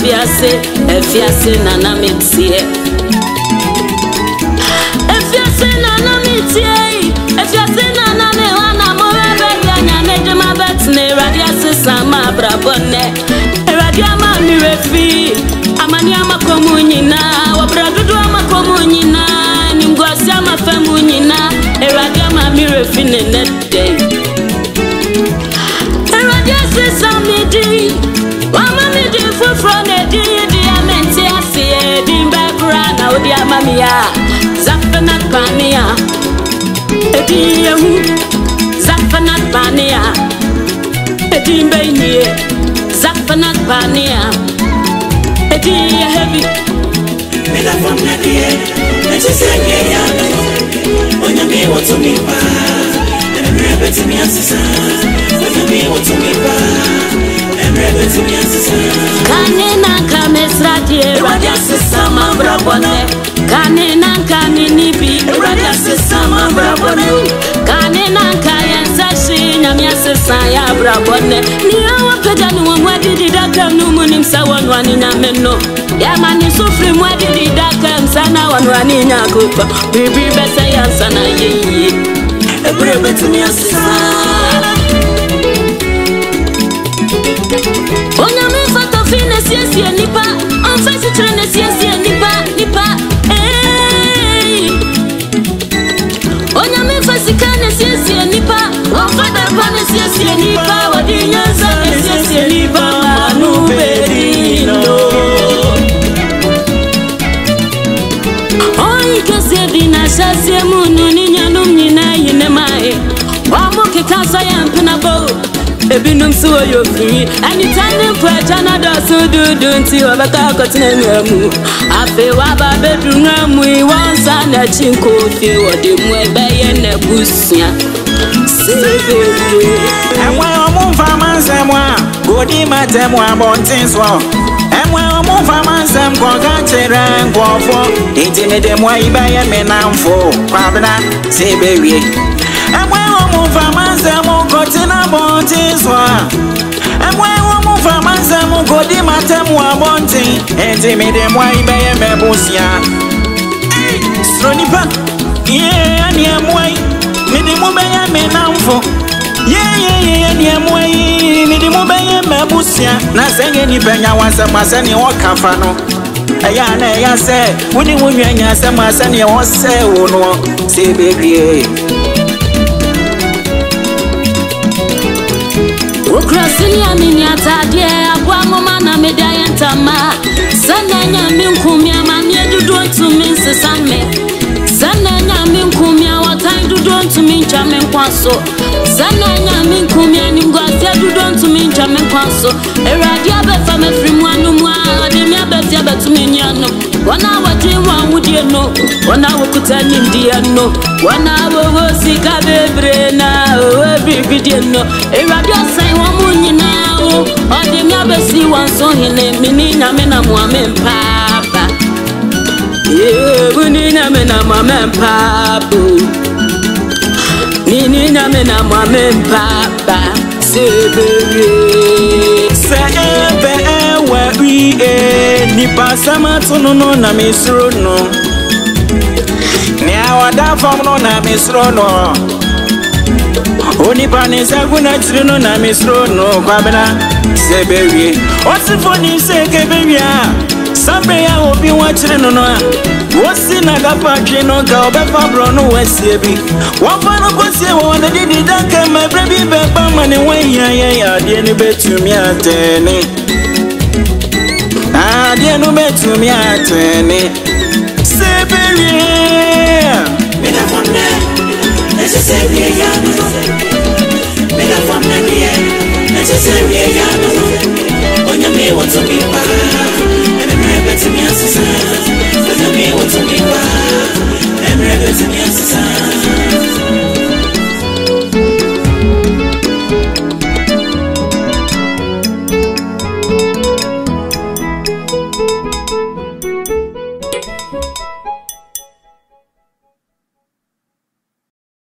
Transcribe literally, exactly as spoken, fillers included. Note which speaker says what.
Speaker 1: efiase efiase na na metie efiase na na metie efiase na na me wana mo bebe nya meje ma betne radiase sama brabonne radiama mi refi amani amakomunyina wabradudu amakomunyina nimgosi amafamunyina radiama mi refi nenede radiase samidi Mama mi di fufro ne di di amenti asie di mbekura na odi amamia Zafana pania edi yehu Zafana pania edi mbenie Zafana pania edi heavy
Speaker 2: Mela famna die necesenge ya Onya mi watu mi pa Emrebe ti mi asisa Onya mi watu mi pa
Speaker 1: Kanina kamesra die radiase sama brabone Kanina kanini bi radiase sama brabone Kanina kayenza shinya miasesa ya brabone Niyo wapeja ni wamwadi didaka mnumunim sa wanwani nyameno Yamani sufri mwadi didaka msana wanwani nyakupa Bibi bese yansana yeye Ebrebe tumiasesa Onya me fato fine siesie nipa on face trene siesie nipa nipa eh Onya me fasikane siesie nipa on fada pane siesie nipa wadinyanza siesie nipa manu berino Oi kese dina shasie munu ninyanum nyina yine mai wa mo kekasa yampina bo Ebinum so yo free anytime for chana do so do do nti obaka kotina nwamu afi wa ba bedru nwamu I wansa na chinko fi wode mu ebeye na busia sebe
Speaker 3: enwe omu fama semwa godi matemu abontin so enwe omu fama sem ko ga chere nkofo intimide mu ibeye menamfo kwabna sebe wie enwe omu fama semu kotina bontin so enwe omu fama semu godi matemu abontin intimide mu ibeye mebusia eh stronipa yeah ani amwai midi mu beye menamfo yeah yeah yeah ani amwai midi mu beye mebusia na senge ni benya wansa masani okafa no aya na ya se woni wonwa nya se masani wo se wo no se begrie
Speaker 1: Ukrasini amini atadie abwa ngoma na medaya ntama Sana nyami nkumia manye dudu ntumi nsesame Sana nyami nkumia watai dudu ntumi nchame nkwaso Sana nyami nkumia nimgwazia dudu ntumi nchame nkwaso Eradi abefa mefrimu anumwa Ademi abeti abetumi nyano Wana wajimwa wudie no Wana wakutani ndia no Wana wawosika bebre na Owe bibidie no Eradi asai wamunyina o Ademi abesi wanso hine Mini nyame na muame mpapa Ye Mini nyame na muame mpapa Mini nyame na muame mpapa Sebere
Speaker 3: Sebe ewe iye Nipa sama tunu no na misro no Ni awada fam no na misro no Onipa ni saguna tiri no na misro no Kwabena sebewie Osifoni sekebewia Sabe ya obi wachiri no no Wosi na gapa no ka obefa bro no wasiebi Wafano kosie wana didi danke Mebrebi beba mani wenya ya ya Die ni betumi atene Die no betumi atene Sebewie
Speaker 2: Mela famna necesenge ya Mela famna die necesenge ya